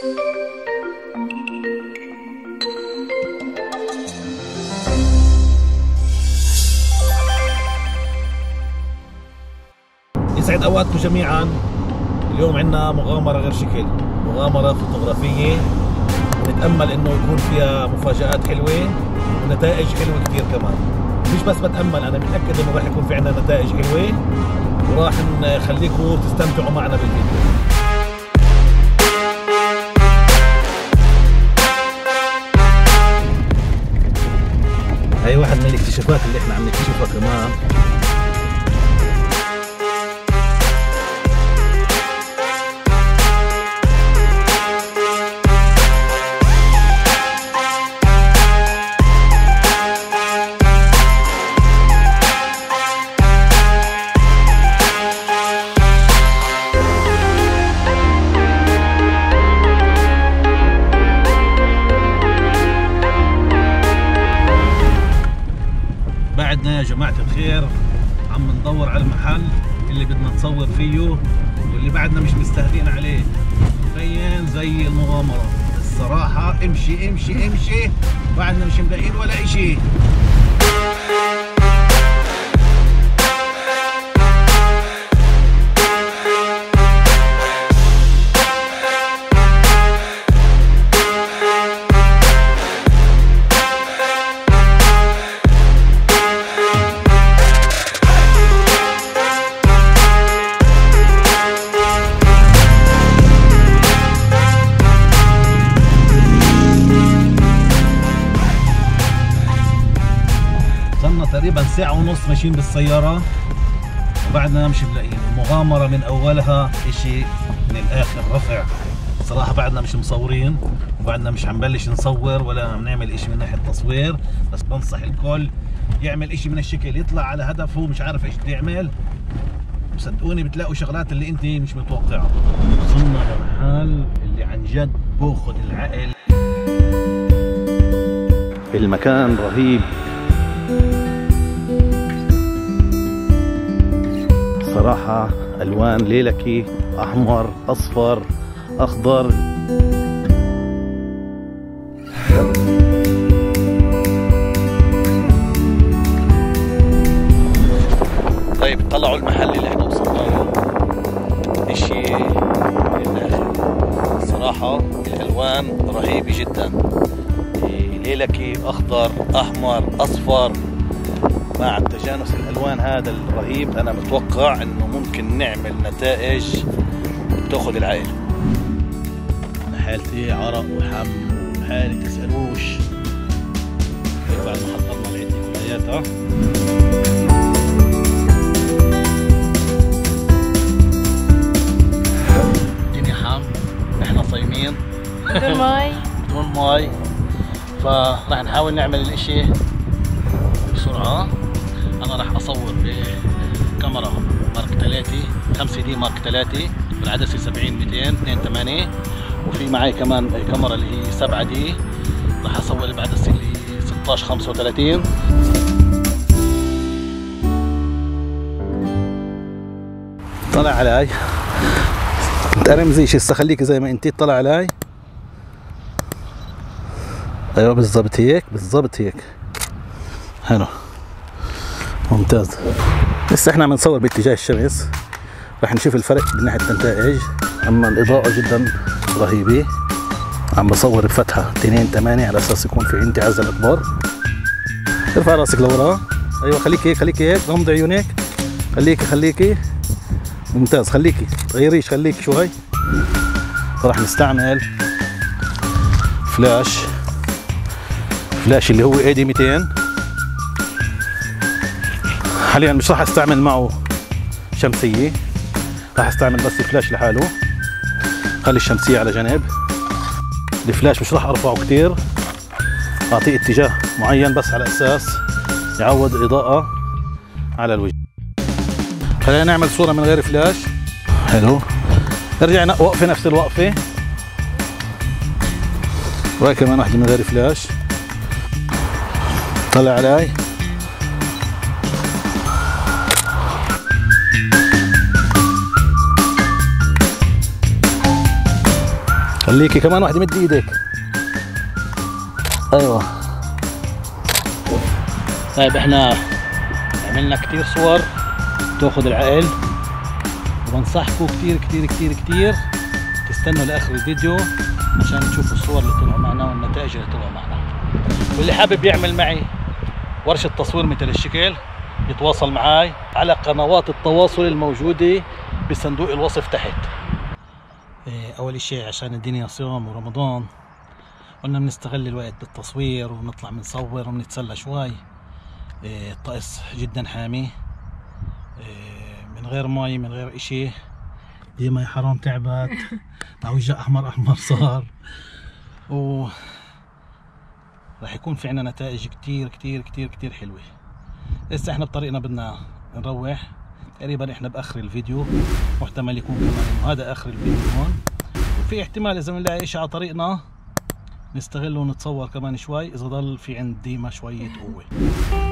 يسعد اوقاتكم جميعا. اليوم عندنا مغامرة غير شكل، مغامرة فوتوغرافية، نتأمل انه يكون فيها مفاجآت حلوة ونتائج حلوة كثير كمان. مش بس بتأمل، انا متأكد انه راح يكون في عندنا نتائج حلوة وراح نخليكم تستمتعوا معنا بالفيديو. هاي واحد من الاكتشافات اللي احنا عم نكتشفها كمان. بعدنا يا جماعة الخير عم ندور على المحل اللي بدنا نصور فيه واللي بعدنا مش مستهدين عليه. مبين زي المغامرة الصراحة. امشي امشي امشي، بعدنا مش ملاقيين ولا اشي. تقريبا ساعة ونص ماشيين بالسيارة وبعدنا مش ملاقيين. المغامرة من أولها إشي من الآخر رفع. صراحة بعدنا مش مصورين وبعدنا مش هنبلش نصور ولا عم نعمل إشي من ناحية تصوير، بس بنصح الكل يعمل إشي من الشكل، يطلع على هدفه مش عارف إيش بده يعمل. صدقوني بتلاقوا شغلات اللي أنت مش متوقعها. وصلنا لمحل اللي عن جد باخذ العقل. المكان رهيب صراحة، ألوان ليلكي، أحمر، أصفر، أخضر. طيب طلعوا المحل اللي احنا وصلنا له، إشي للآخر صراحة. الألوان رهيبة جدا، ليلكي، أخضر، أحمر، أصفر، مع تجانس الالوان هذا الرهيب. انا متوقع انه ممكن نعمل نتائج تاخذ العقل. حالتي عرق وحم وحالي تسالوش. بعد ما حضرنا العيد كلياتها الدنيا حم، احنا صايمين بدون مي بدون مي، فراح نحاول نعمل الاشي بسرعة. أنا راح أصور بكاميرا مارك 3 5 دي مارك 3 بالعدسة 70-200 2.8، وفي معي كمان كاميرا اللي هي 7 دي راح أصور بعدسة اللي هي 16-35. طلع علي انت رمزيش هسه، خليكي زي ما انت. طلع علي، ايوه بالضبط هيك، بالضبط هيك. حلو ممتاز. لسه احنا عم نصور باتجاه الشمس، راح نشوف الفرق من ناحيه النتائج. اما الاضاءه جدا رهيبه. عم بصور بفتحه 2.8 على اساس يكون في عندي عزل اكبر. ارفع راسك لورا، ايوه خليكي هيك، خليكي هيك، غمضي عيونك، خليكي ممتاز. خليكي تغيريش، خليكي شوي. راح نستعمل فلاش اللي هو AD 200. حاليا مش راح استعمل معه شمسية، راح استعمل بس فلاش لحاله. خلي الشمسية على جنب. الفلاش مش راح ارفعه كتير، اعطيه اتجاه معين بس على اساس يعوض الاضاءة على الوجه. خلينا نعمل صورة من غير فلاش. حلو، ارجع وقفة نفس الوقفة، وهي كمان واحدة من غير فلاش. طلع علي، خليكي كمان واحدة، مد ايدك. ايوه. طيب احنا عملنا كتير صور تاخذ العقل، وبنصحكم كتير كتير كتير كتير تستنوا لاخر الفيديو عشان تشوفوا الصور اللي طلعوا معنا والنتائج اللي طلعوا معنا. واللي حابب يعمل معي ورشة تصوير مثل الشكل يتواصل معي على قنوات التواصل الموجودة بصندوق الوصف تحت. اول شيء عشان الدنيا صيام ورمضان قلنا بنستغل الوقت بالتصوير ونطلع بنصور ونتسلى شوي. الطقس جدا حامي، من غير مي من غير اشي. دي مي حرام تعبت، وجه احمر احمر صار، و راح يكون في عنا نتائج كتير كتير كتير كتير حلوة. لسه احنا بطريقنا بدنا نروح، تقريبا احنا باخر الفيديو، واحتمال يكون كمان انه هذا اخر الفيديو هون، وفي احتمال اذا بنلاقي اشي على طريقنا نستغله ونتصور كمان شوي اذا ضل في عند ديما شوية قوة.